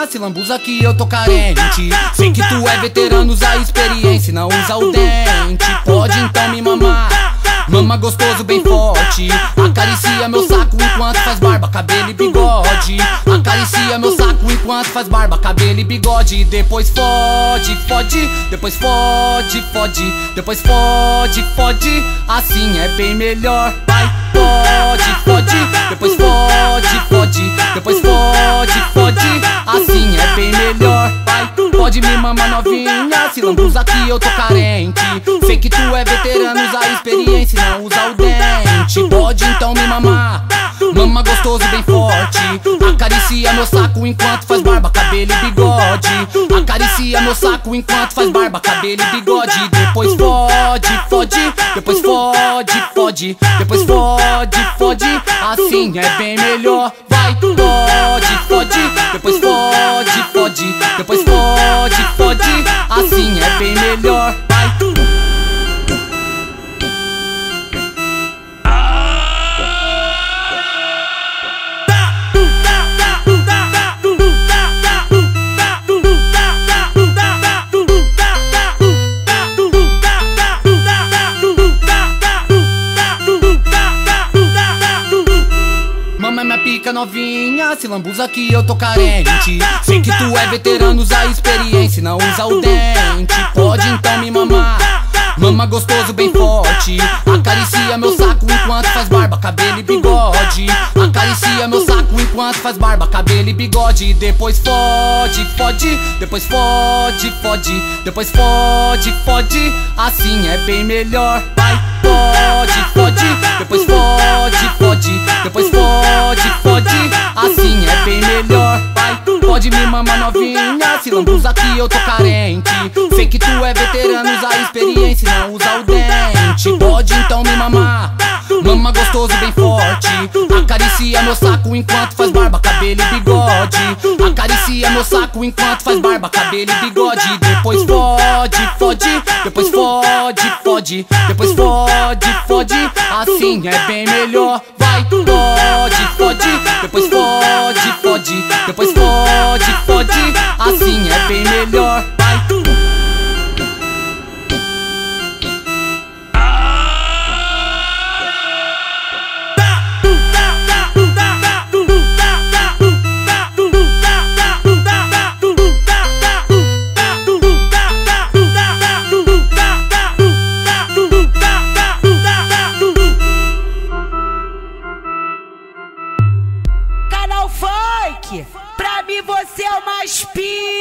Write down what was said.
novinha, se lambuza que eu tô carente. Sei que tu é veterano, usa experiência, não usa o dente. Pode então me mamar, mama gostoso bem forte. Acaricia meu saco enquanto faz barba, cabelo e bigode. Acaricia meu saco enquanto faz barba, cabelo e bigode. Depois fode, fode, depois fode, fode, depois fode, fode. Assim é bem melhor. Vai, fode, fode, depois fode, fode, depois fode, fode. Assim é bem melhor. Vai, pode me mamar novinha, se lambuza que eu tô carente. Sei que tu é veterano, usa experiência, não usa o dente. Pode então me mamar, mama gostoso bem forte. Acaricia meu saco enquanto faz barba, cabelo e bigode. Acaricia meu saco enquanto faz barba, cabelo e bigode. Depois fode, fode, depois fode, fode, depois fode, fode. Assim é bem melhor. Vai, fode, fode, depois fode, fode, depois fode, fode. Assim é bem melhor. Vai. Mama minha pica novinha, se lambuza que eu tô carente. Sei que tu é veterano, usa experiência, não usa o dente. Pode então me mamar, mama gostoso bem forte. Acaricia meu saco enquanto faz barba, cabelo e bigode. Acaricia meu saco enquanto faz barba, cabelo e bigode. Depois fode, fode, depois fode, fode, depois fode, fode. Assim é bem melhor. Vai, fode, fode, depois fode, fode, depois fode, fode. Assim é bem melhor. Vai, pode me mamar novinha, se lambuza que eu tô carente. Sei que tu é veterano, usa experiência, não usa o dente. Pode então me mamar, mama gostoso bem forte. Acaricia meu saco enquanto faz barba, cabelo e bigode. Acaricia meu saco enquanto faz barba, cabelo e bigode. Depois fode, fode, depois fode, fode, depois fode, fode. Assim é bem melhor. Vai, fode, fode, depois fode, fode, depois fode, fode. Assim é bem melhor. Vai. Canal Funk, pra mim você é o mais pica.